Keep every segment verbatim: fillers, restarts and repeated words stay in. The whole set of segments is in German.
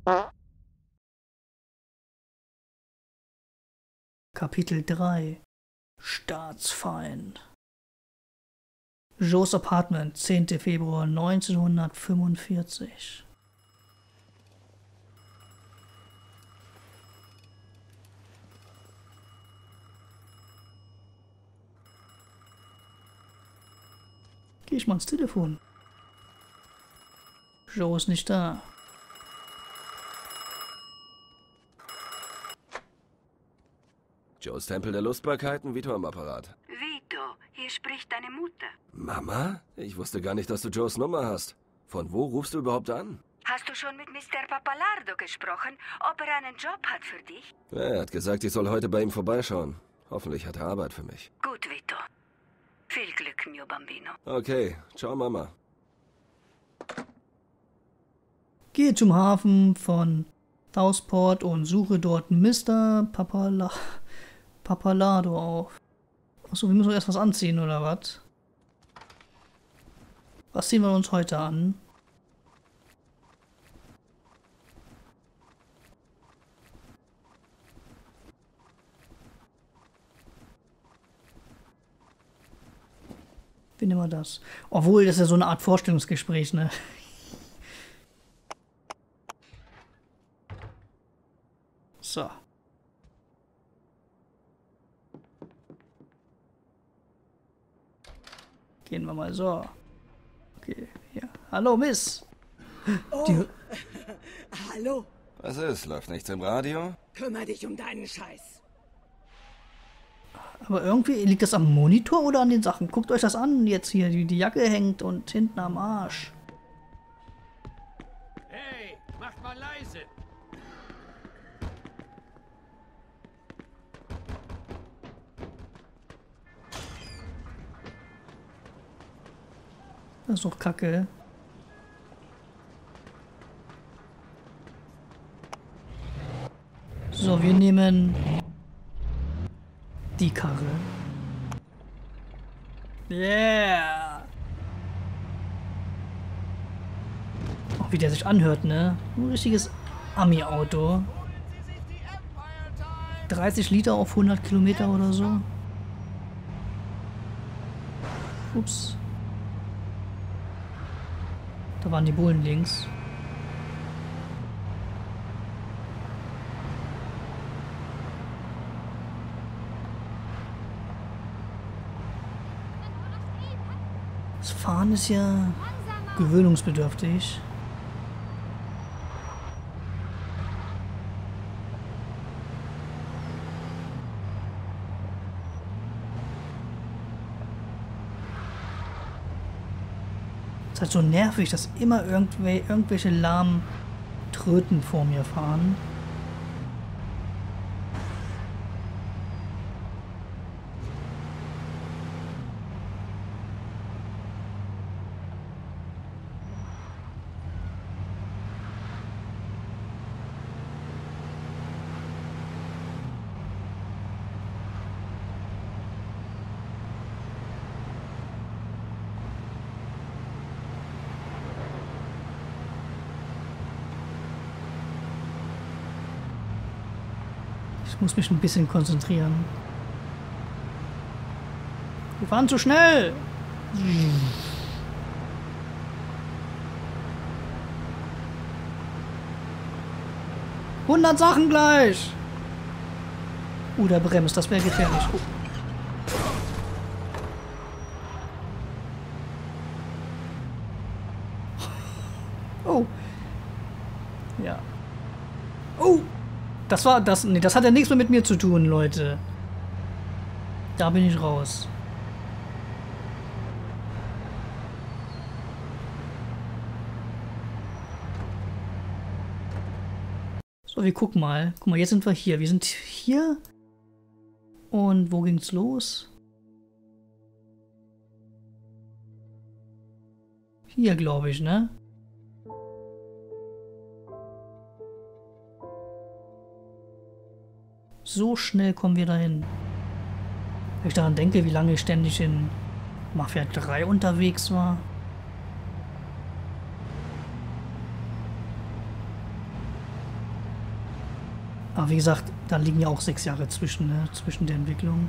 Kapitel drei. Staatsfeind. Joes Apartment, zehnter Februar neunzehnhundertfünfundvierzig. Geh ich mal ans Telefon. Joe ist nicht da. Joes Tempel der Lustbarkeiten, Vito am Apparat. Vito, hier spricht deine Mutter. Mama? Ich wusste gar nicht, dass du Joes Nummer hast. Von wo rufst du überhaupt an? Hast du schon mit Mister Pappalardo gesprochen, ob er einen Job hat für dich? Er hat gesagt, ich soll heute bei ihm vorbeischauen. Hoffentlich hat er Arbeit für mich. Gut, Vito. Viel Glück, mio bambino. Okay, ciao Mama. Gehe zum Hafen von Southport und suche dort Mister Pappala Pappalardo auf. Achso, wir müssen erst was anziehen, oder was? Was ziehen wir uns heute an? Wie nehmen wir das? Obwohl, das ist ja so eine Art Vorstellungsgespräch, ne? So. Gehen wir mal so. Okay, ja. Hallo, Miss. Oh, Die, hallo. Was ist? Läuft nichts im Radio? Kümmer dich um deinen Scheiß. aber irgendwie liegt das am Monitor oder an den Sachen? Guckt euch das an jetzt hier. Die, die Jacke hängt und hinten am Arsch. Hey, macht mal leise. Das ist doch kacke. So, wir nehmen die Karre. Yeah! Auch wie der sich anhört, ne? Ein richtiges Ami-Auto. dreißig Liter auf hundert Kilometer oder so. Ups. Da waren die Bullen links. Das Fahren ist ja gewöhnungsbedürftig. Es ist halt so nervig, dass immer irgendwel irgendwelche lahmen Tröten vor mir fahren. Ich muss mich ein bisschen konzentrieren. Wir fahren zu schnell! hundert Sachen gleich! Uh, der bremst, das wäre gefährlich. Oh. Oh. Ja. Oh! Das war das. Nee, das hat ja nichts mehr mit mir zu tun, Leute. Da bin ich raus. So, wir gucken mal. Guck mal, jetzt sind wir hier. Wir sind hier. Und wo ging's los? Hier, glaube ich, ne? So schnell kommen wir dahin. Wenn ich daran denke, wie lange ich ständig in Mafia drei unterwegs war. Aber wie gesagt, da liegen ja auch sechs Jahre zwischen, ne? Zwischen der Entwicklung.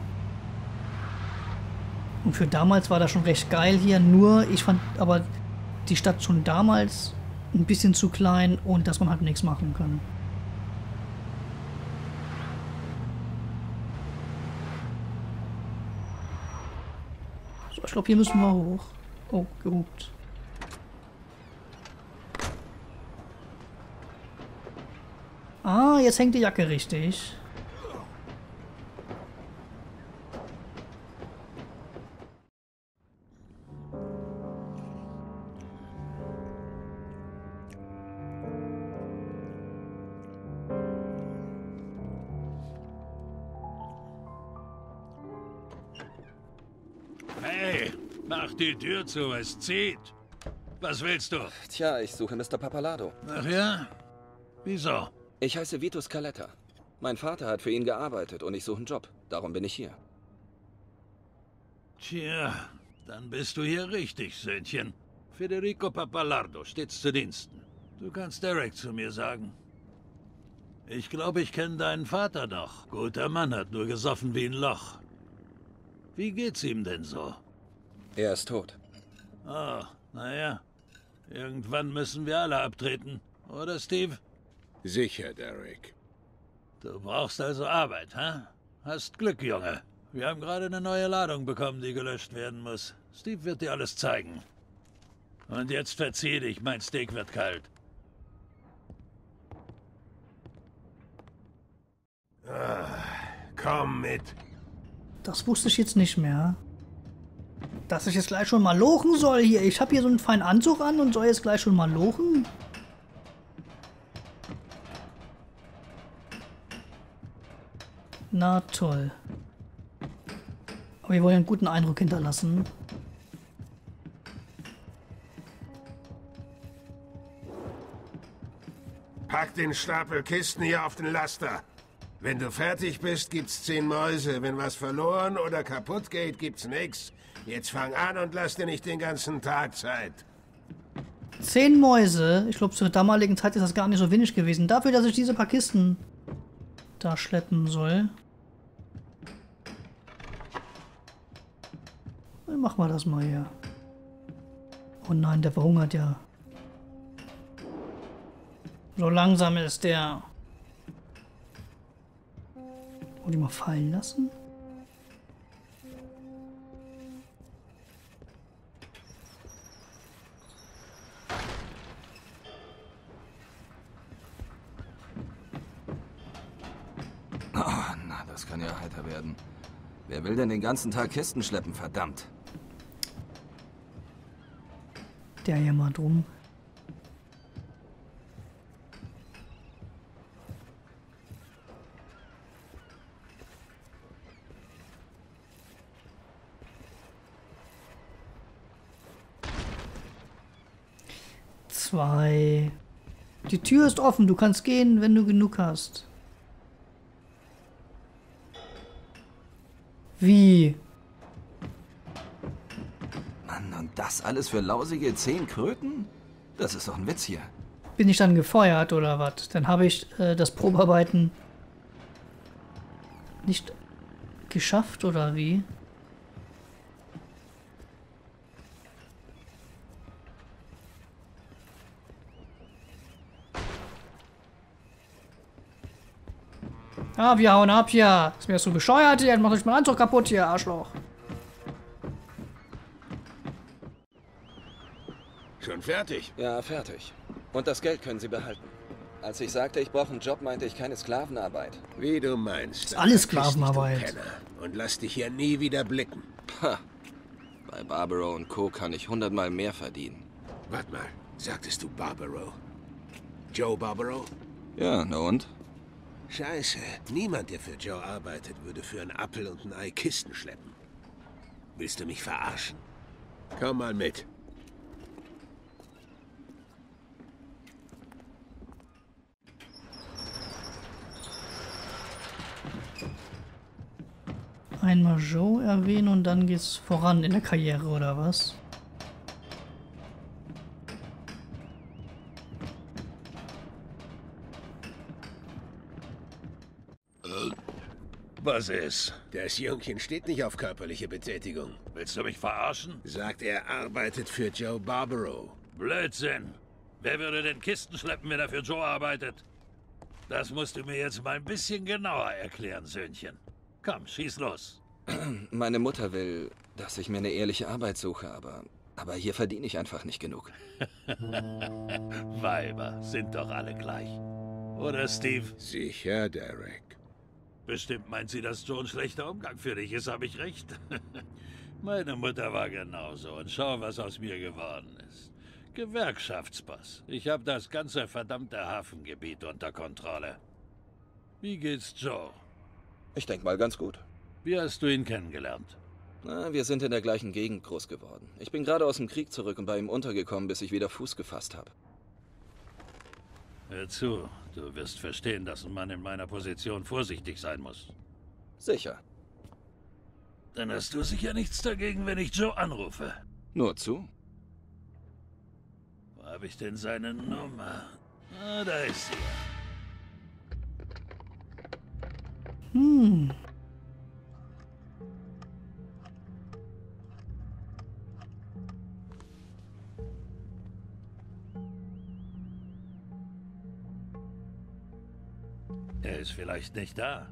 Und für damals war das schon recht geil hier. Nur, ich fand aber die Stadt schon damals ein bisschen zu klein und dass man halt nichts machen kann. So, ich glaube, hier müssen wir hoch. Oh, gehupt. Ah, jetzt hängt die Jacke richtig. Hey, mach die Tür zu, es zieht. Was willst du? Tja, ich suche Mister Pappalardo. Ach ja? Wieso? Ich heiße Vito Scaletta. Mein Vater hat für ihn gearbeitet und ich suche einen Job. Darum bin ich hier. Tja, dann bist du hier richtig, Söhnchen. Federico Pappalardo, stets zu Diensten. Du kannst Derek zu mir sagen. Ich glaube, ich kenne deinen Vater noch. Guter Mann, hat nur gesoffen wie ein Loch. Wie geht's ihm denn so? Er ist tot. Oh, naja. Irgendwann müssen wir alle abtreten. Oder, Steve? Sicher, Derek. Du brauchst also Arbeit, hä? Hast Glück, Junge. Wir haben gerade eine neue Ladung bekommen, die gelöscht werden muss. Steve wird dir alles zeigen. Und jetzt verzieh dich, mein Steak wird kalt. Ah, komm mit. Das wusste ich jetzt nicht mehr. Dass ich jetzt gleich schon mal lochen soll hier. Ich habe hier so einen feinen Anzug an und soll jetzt gleich schon mal lochen. Na toll. Aber wir wollen einen guten Eindruck hinterlassen. Pack den Stapel Kisten hier auf den Laster. Wenn du fertig bist, gibt's zehn Mäuse. Wenn was verloren oder kaputt geht, gibt's nix. Jetzt fang an und lass dir nicht den ganzen Tag Zeit. Zehn Mäuse. Ich glaube, zur damaligen Zeit ist das gar nicht so wenig gewesen. Dafür, dass ich diese paar Kisten da schleppen soll. Dann machen wir das mal hier. Oh nein, der verhungert ja. So langsam ist der. Und die mal fallen lassen? Oh, na, das kann ja heiter werden. Wer will denn den ganzen Tag Kisten schleppen, verdammt? Der hier mal drum. Zwei. Die Tür ist offen, du kannst gehen, wenn du genug hast. Wie? Mann, und das alles für lausige zehn Kröten? Das ist doch ein Witz hier. Bin ich dann gefeuert oder was? Dann habe ich äh, das Probearbeiten nicht geschafft oder wie? Ah, wir hauen ab hier. Ist mir so bescheuert hier. Macht euch meinen Anzug kaputt hier, Arschloch. Schon fertig? Ja, fertig. Und das Geld können Sie behalten. Als ich sagte, ich brauche einen Job, meinte ich keine Sklavenarbeit. Wie du meinst. Ist alles Verpiss dich, du Sklavenarbeit. Penner. Und lass dich hier nie wieder blicken. Ha. Bei Barbaro und Co. kann ich hundertmal mehr verdienen. Warte mal, sagtest du Barbaro? Joe Barbaro? Ja, na und? Scheiße, niemand, der für Joe arbeitet, würde für einen Apfel und ein Ei Kisten schleppen. Willst du mich verarschen? Komm mal mit. Einmal Joe erwähnen und dann geht's voran in der Karriere oder was? Was ist? Das Jungchen steht nicht auf körperliche Betätigung. Willst du mich verarschen? Sagt, er arbeitet für Joe Barbaro. Blödsinn. Wer würde denn Kisten schleppen, wenn er für Joe arbeitet? Das musst du mir jetzt mal ein bisschen genauer erklären, Söhnchen. Komm, schieß los. Meine Mutter will, dass ich mir eine ehrliche Arbeit suche, aber, aber hier verdiene ich einfach nicht genug. Weiber sind doch alle gleich. Oder, Steve? Sicher, Derek. Bestimmt meint sie, dass Joe ein schlechter Umgang für dich ist, habe ich recht? Meine Mutter war genauso und schau, was aus mir geworden ist. Gewerkschaftsboss. Ich habe das ganze verdammte Hafengebiet unter Kontrolle. Wie geht's Joe? Ich denke mal ganz gut. Wie hast du ihn kennengelernt? Na, wir sind in der gleichen Gegend groß geworden. Ich bin gerade aus dem Krieg zurück und bei ihm untergekommen, bis ich wieder Fuß gefasst habe. Hör zu, du wirst verstehen, dass ein Mann in meiner Position vorsichtig sein muss. Sicher. Dann hast du sicher nichts dagegen, wenn ich Joe anrufe. Nur zu. Wo habe ich denn seine Nummer? Ah, da ist sie. Hm. Er ist vielleicht nicht da.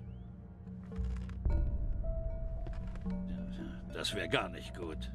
Das wäre gar nicht gut.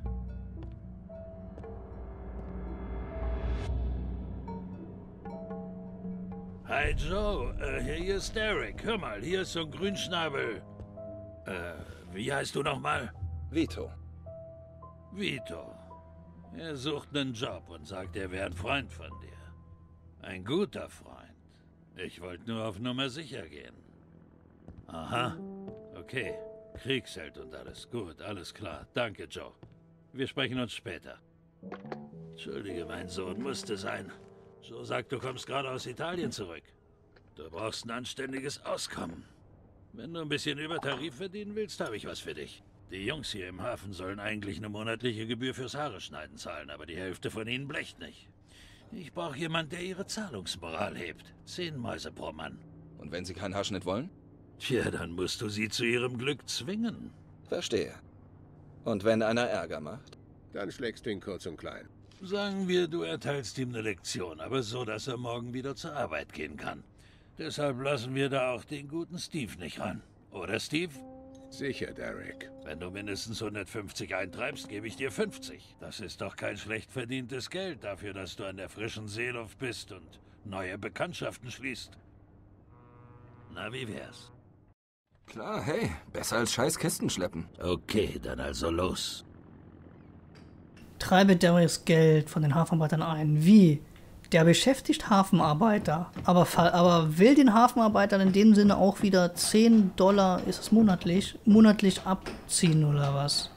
Hi Joe, äh, hier ist Derek. Hör mal, hier ist so ein Grünschnabel. Äh, wie heißt du nochmal? Vito. Vito. Er sucht einen Job und sagt, er wäre ein Freund von dir. Ein guter Freund. Ich wollte nur auf Nummer sicher gehen. Aha. Okay. Kriegsheld und alles. Gut, alles klar. Danke, Joe. Wir sprechen uns später. Entschuldige, mein Sohn, musste sein. Joe sagt, du kommst gerade aus Italien zurück. Du brauchst ein anständiges Auskommen. Wenn du ein bisschen über Tarif verdienen willst, habe ich was für dich. Die Jungs hier im Hafen sollen eigentlich eine monatliche Gebühr fürs Haare schneiden zahlen, aber die Hälfte von ihnen blecht nicht. Ich brauche jemanden, der ihre Zahlungsmoral hebt. Zehn Mäuse pro Mann. Und wenn Sie keinen Haarschnitt wollen? Tja, dann musst du sie zu ihrem Glück zwingen. Verstehe. Und wenn einer Ärger macht? Dann schlägst du ihn kurz und klein. Sagen wir, du erteilst ihm eine Lektion, aber so, dass er morgen wieder zur Arbeit gehen kann. Deshalb lassen wir da auch den guten Steve nicht ran. Oder, Steve? Sicher, Derek. Wenn du mindestens hundertfünfzig eintreibst, gebe ich dir fünfzig. Das ist doch kein schlecht verdientes Geld dafür, dass du an der frischen Seeluft bist und neue Bekanntschaften schließt. Na, wie wär's? Klar, hey, besser als scheiß Kisten schleppen. Okay, dann also los. Treibe Derricks Geld von den Hafenarbeitern ein. Wie? Der beschäftigt Hafenarbeiter, aber, aber will den Hafenarbeitern in dem Sinne auch wieder zehn Dollar, ist es monatlich, monatlich abziehen oder was?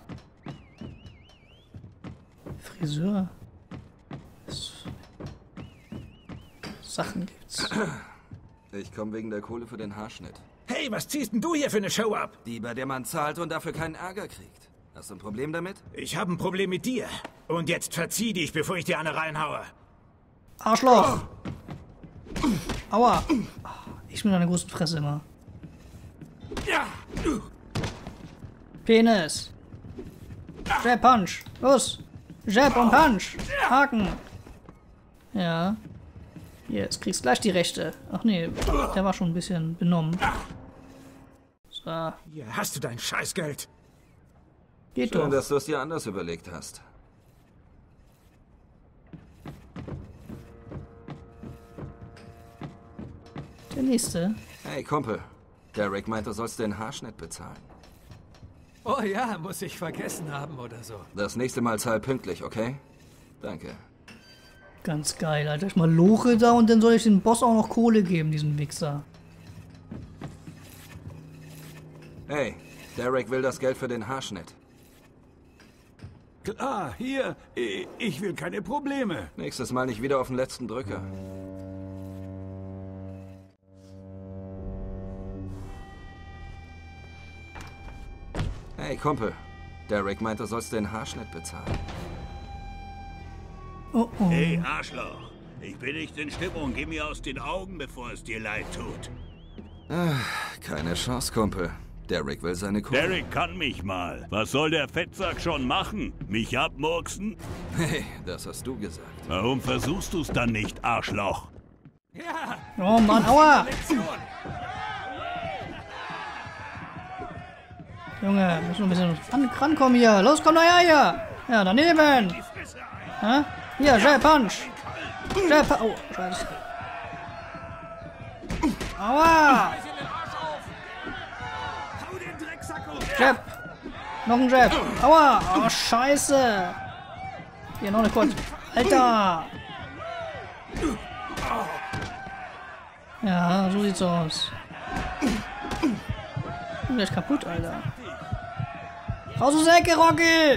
Friseur. Sachen gibt's. Ich komme wegen der Kohle für den Haarschnitt. Hey, was ziehst denn du hier für eine Show ab? Die, bei der man zahlt und dafür keinen Ärger kriegt. Hast du ein Problem damit? Ich habe ein Problem mit dir. Und jetzt verzieh dich, bevor ich dir eine reinhaue. Arschloch! Aua! Ich mit einer großen Fresse immer. Penis! Jab, Punch! Los! Jab und Punch! Haken! Ja. Jetzt kriegst du gleich die Rechte. Ach nee, der war schon ein bisschen benommen. So. Hier hast du dein Scheißgeld. Geht Schön, doch. dass du es dir anders überlegt hast. Der nächste. Hey, Kumpel. Derek meint, du sollst den Haarschnitt bezahlen. Oh ja, muss ich vergessen haben oder so. Das nächste Mal zahl pünktlich, okay? Danke. Ganz geil, Alter. Ich mal Loche da und dann soll ich dem Boss auch noch Kohle geben, diesen Wichser. Hey, Derek will das Geld für den Haarschnitt. Klar, hier. Ich will keine Probleme. Nächstes Mal nicht wieder auf den letzten Drücker. Hey, Kumpel. Derek meint, du sollst den Haarschnitt bezahlen. Oh oh. Hey, Arschloch. Ich bin nicht in Stimmung. Geh mir aus den Augen, bevor es dir leid tut. Ach, keine Chance, Kumpel. Derek will seine Kohle. Derek kann mich mal. Was soll der Fettsack schon machen? Mich abmurksen? Hey, das hast du gesagt. Warum versuchst du's dann nicht, Arschloch? Ja, Oh Mann, aua! Lektion. Junge, müssen wir ein bisschen ran, rankommen hier. Los, komm her hier. Ja, daneben. Hä? Hier, Jab Punch. Jab Punch. Oh, scheiße. Aua! Hau den Drecksack auf. Jab. Noch ein Jab. Aua! Oh, scheiße. Hier, noch eine kurz. Alter! Ja, so sieht's aus. Ich bin gleich kaputt, Alter. Raus aus der Ecke, Rocky!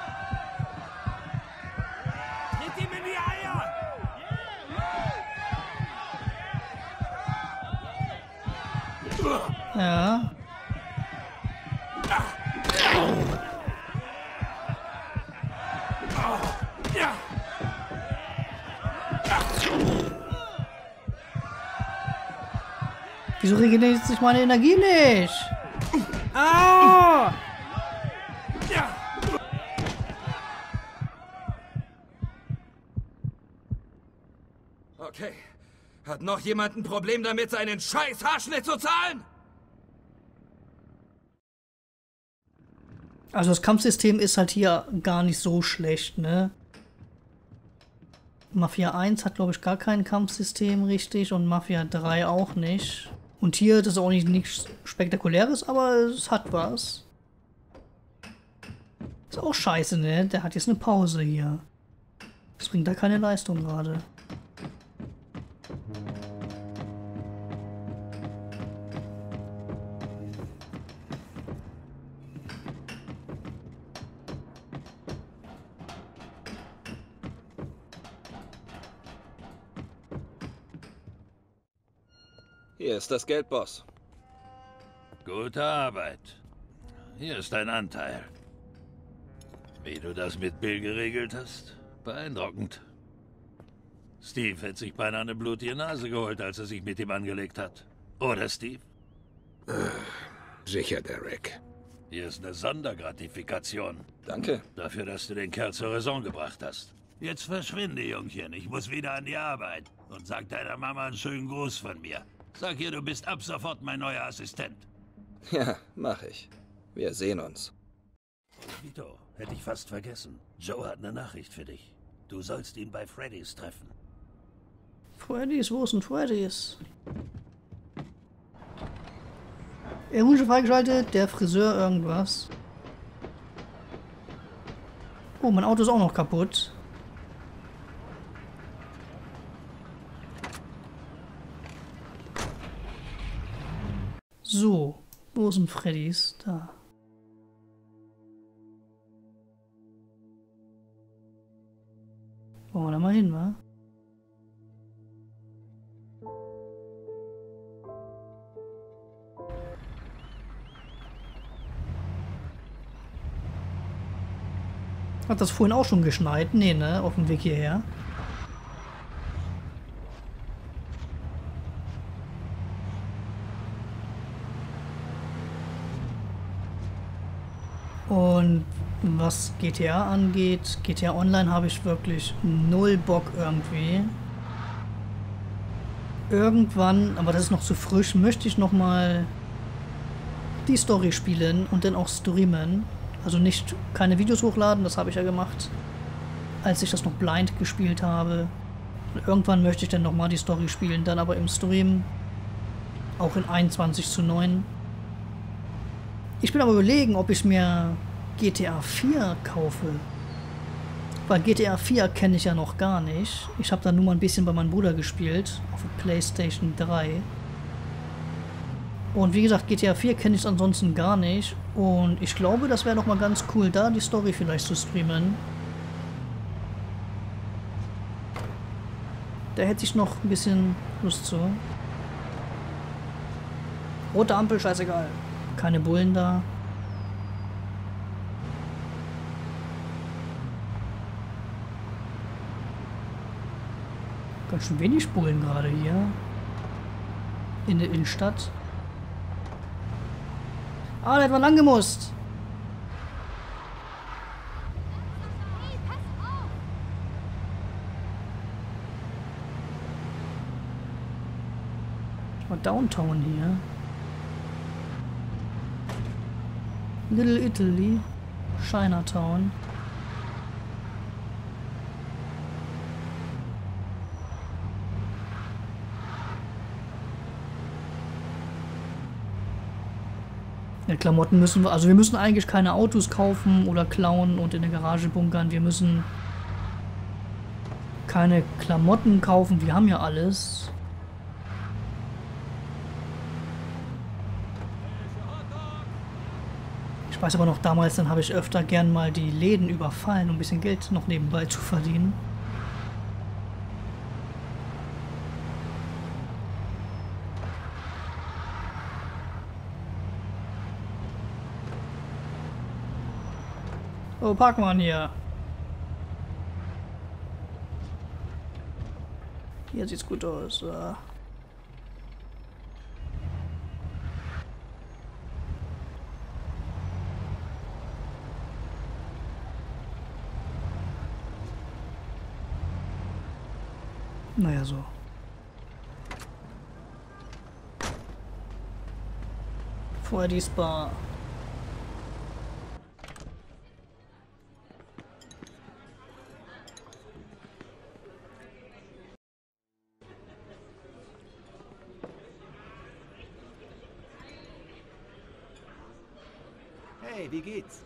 Tritt ihm in die Eier. Ja. Wieso regeneriert sich meine Energie nicht? Au! Okay. Hat noch jemand ein Problem damit, seinen scheiß Haarschnitt zu zahlen? Also das Kampfsystem ist halt hier gar nicht so schlecht, ne? Mafia eins hat, glaube ich, gar kein Kampfsystem richtig und Mafia drei auch nicht. Und hier, das ist auch nicht nichts Spektakuläres, aber es hat was. Ist auch scheiße, ne? Der hat jetzt eine Pause hier. Das bringt da keine Leistung gerade. Hier ist das Geld, Boss. Gute Arbeit. Hier ist dein Anteil. Wie du das mit Bill geregelt hast, beeindruckend. Steve hätte sich beinahe eine blutige Nase geholt, als er sich mit ihm angelegt hat. Oder, Steve? Sicher, Derek. Hier ist eine Sondergratifikation. Danke. Dafür, dass du den Kerl zur Raison gebracht hast. Jetzt verschwinde, Jungchen. Ich muss wieder an die Arbeit. Und sag deiner Mama einen schönen Gruß von mir. Sag ihr, du bist ab sofort mein neuer Assistent. Ja, mach ich. Wir sehen uns. Vito, hätte ich fast vergessen. Joe hat eine Nachricht für dich. Du sollst ihn bei Freddy's treffen. Freddy's, wo ist denn Freddy's? Er Wunsch freigeschaltet, der Friseur irgendwas. Oh, mein Auto ist auch noch kaputt. So, wo sind Freddy's? Da. Wollen wir da mal hin, wa? Hat das vorhin auch schon geschneit? Nee, ne? Auf dem Weg hierher. Und was G T A angeht, G T A Online habe ich wirklich null Bock irgendwie. Irgendwann, aber das ist noch zu frisch, möchte ich nochmal die Story spielen und dann auch streamen. Also nicht keine Videos hochladen, das habe ich ja gemacht, als ich das noch blind gespielt habe. Und irgendwann möchte ich dann nochmal die Story spielen, dann aber im Stream, auch in einundzwanzig zu neun. Ich bin aber überlegen, ob ich mir G T A vier kaufe. Weil G T A vier kenne ich ja noch gar nicht. Ich habe da nur mal ein bisschen bei meinem Bruder gespielt, auf der PlayStation drei. Und wie gesagt, G T A vier kenne ich ansonsten gar nicht. Und ich glaube, das wäre noch mal ganz cool, da die Story vielleicht zu streamen. Da hätte ich noch ein bisschen Lust zu. Rote Ampel, scheißegal. Keine Bullen da. Ganz schön wenig Bullen gerade hier. In der Innenstadt. Ah, der hat mal lang gemusst. Mal Downtown hier. Little Italy. Chinatown. Ja, Klamotten müssen wir, also wir müssen eigentlich keine Autos kaufen oder klauen und in der Garage bunkern. Wir müssen keine Klamotten kaufen, wir haben ja alles. Ich weiß aber noch damals, dann habe ich öfter gern mal die Läden überfallen, um ein bisschen Geld noch nebenbei zu verdienen. Oh, park mal hier. Hier sieht's gut aus. Uh. Naja, so. Vorher die Spa. Hey, wie geht's?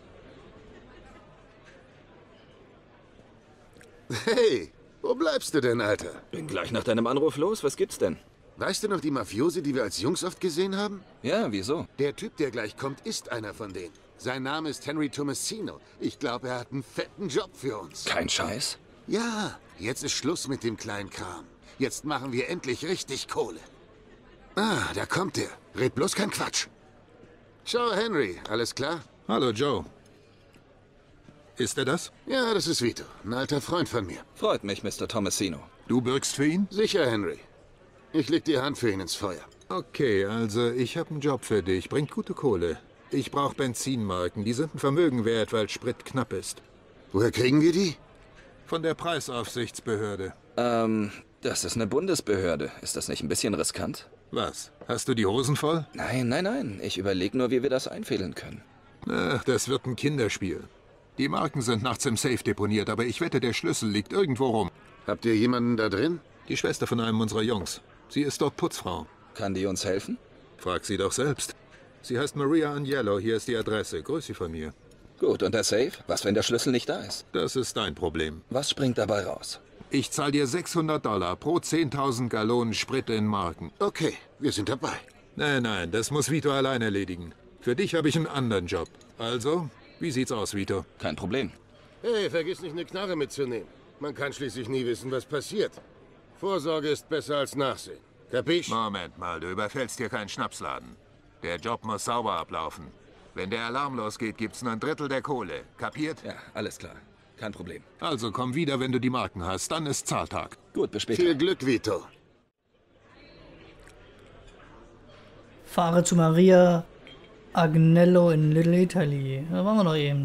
Hey, wo bleibst du denn, Alter? Bin gleich nach deinem Anruf los. Was gibt's denn? Weißt du noch die Mafiosi, die wir als Jungs oft gesehen haben? Ja, wieso? Der Typ, der gleich kommt, ist einer von denen. Sein Name ist Henry Tomasino. Ich glaube, er hat einen fetten Job für uns. Kein Scheiß? Ja, jetzt ist Schluss mit dem kleinen Kram. Jetzt machen wir endlich richtig Kohle. Ah, da kommt er. Red bloß kein Quatsch. Ciao, Henry. Alles klar? Hallo, Joe. Ist er das? Ja, das ist Vito. Ein alter Freund von mir. Freut mich, Mister Tomasino. Du bürgst für ihn? Sicher, Henry. Ich leg die Hand für ihn ins Feuer. Okay, also ich habe einen Job für dich. Bringt gute Kohle. Ich brauche Benzinmarken. Die sind ein Vermögen wert, weil Sprit knapp ist. Woher kriegen wir die? Von der Preisaufsichtsbehörde. Ähm, das ist eine Bundesbehörde. Ist das nicht ein bisschen riskant? Was? Hast du die Hosen voll? Nein, nein, nein. Ich überlege nur, wie wir das einfädeln können. Ach, das wird ein Kinderspiel. Die Marken sind nachts im Safe deponiert, aber ich wette, der Schlüssel liegt irgendwo rum. Habt ihr jemanden da drin? Die Schwester von einem unserer Jungs. Sie ist dort Putzfrau. Kann die uns helfen? Frag sie doch selbst. Sie heißt Maria Agnello. Hier ist die Adresse. Grüß sie von mir. Gut, und der Safe? Was, wenn der Schlüssel nicht da ist? Das ist dein Problem. Was springt dabei raus? Ich zahle dir sechshundert Dollar pro zehntausend Gallonen Sprit in Marken. Okay, wir sind dabei. Nein, nein, das muss Vito allein erledigen. Für dich habe ich einen anderen Job. Also, wie sieht's aus, Vito? Kein Problem. Hey, vergiss nicht, eine Knarre mitzunehmen. Man kann schließlich nie wissen, was passiert. Vorsorge ist besser als Nachsehen. Kapisch? Moment mal, du überfällst hier keinen Schnapsladen. Der Job muss sauber ablaufen. Wenn der Alarm losgeht, gibt's nur ein Drittel der Kohle. Kapiert? Ja, alles klar. Kein Problem. Also komm wieder, wenn du die Marken hast. Dann ist Zahltag. Gut, bis später. Viel Glück, Vito. Fahre zu Maria Agnello in Little Italy. Da waren wir doch eben.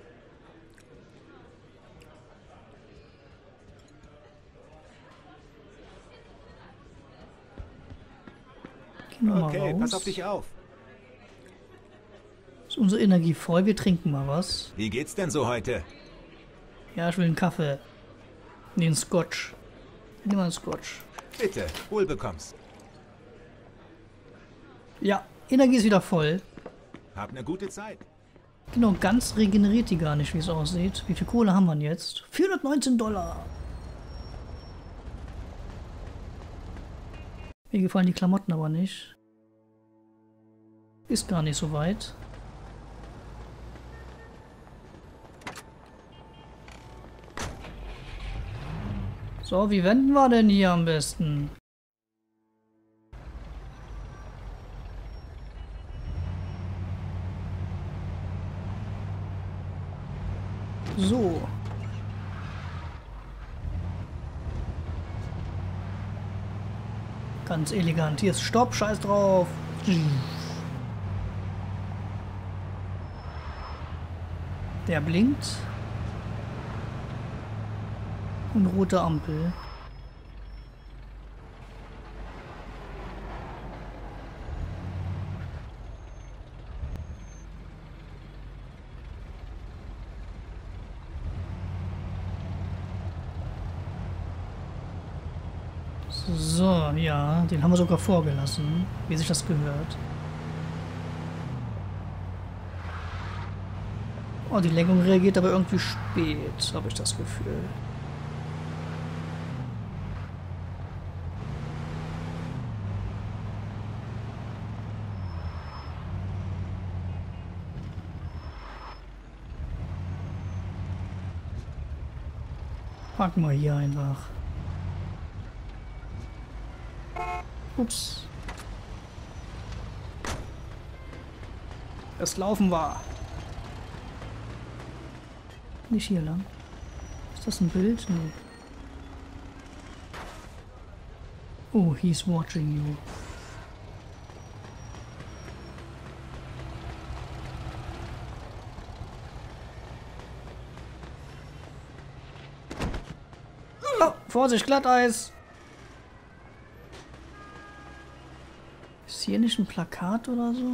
Gehen wir mal Okay, raus. pass auf dich auf. Ist unsere Energie voll? Wir trinken mal was. Wie geht's denn so heute? Ja, ich will einen Kaffee. Nee, einen Scotch. Nimm mal einen Scotch. Bitte, wohl bekommst. Ja, Energie ist wieder voll. Hab eine gute Zeit. Genau, ganz regeneriert die gar nicht, wie es aussieht. Wie viel Kohle haben wir denn jetzt? vierhundertneunzehn Dollar. Mir gefallen die Klamotten aber nicht. Ist gar nicht so weit. So, wie wenden wir denn hier am besten? So. Ganz elegant. Hier ist Stopp, scheiß drauf. Der blinkt. Und rote Ampel. So, ja, den haben wir sogar vorgelassen, wie sich das gehört. Oh, die Lenkung reagiert aber irgendwie spät, habe ich das Gefühl. Packen wir hier einfach. Ups. Es laufen war. Nicht hier lang. Ist das ein Bild? Nee. Oh, he's watching you. Oh, Vorsicht, Glatteis! Ist hier nicht ein Plakat oder so?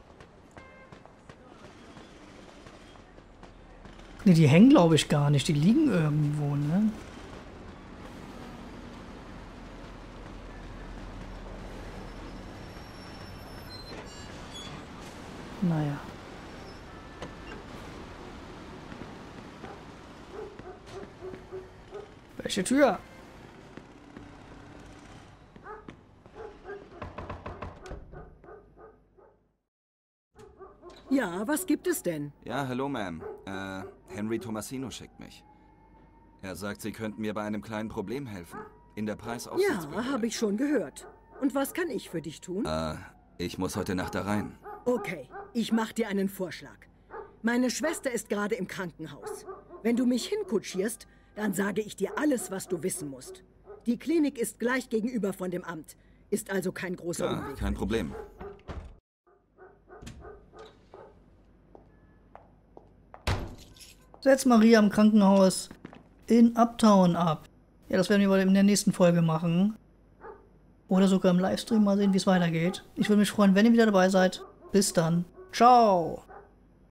Ne, die hängen glaube ich gar nicht. Die liegen irgendwo, ne? Naja. Welche Tür? Ja, was gibt es denn? Ja, hallo, Ma'am. Äh, Henry Tomasino schickt mich. Er sagt, Sie könnten mir bei einem kleinen Problem helfen. In der Preisaufsichtsbehörde. Ja, habe ich schon gehört. Und was kann ich für dich tun? Äh, ich muss heute Nacht da rein. Okay, ich mach dir einen Vorschlag. Meine Schwester ist gerade im Krankenhaus. Wenn du mich hinkutschierst, dann sage ich dir alles, was du wissen musst. Die Klinik ist gleich gegenüber von dem Amt. Ist also kein großer Ja, Umweg. kein Problem. Setz Maria im Krankenhaus in Uptown ab. Ja, das werden wir wohl in der nächsten Folge machen. Oder sogar im Livestream. Mal sehen, wie es weitergeht. Ich würde mich freuen, wenn ihr wieder dabei seid. Bis dann. Ciao.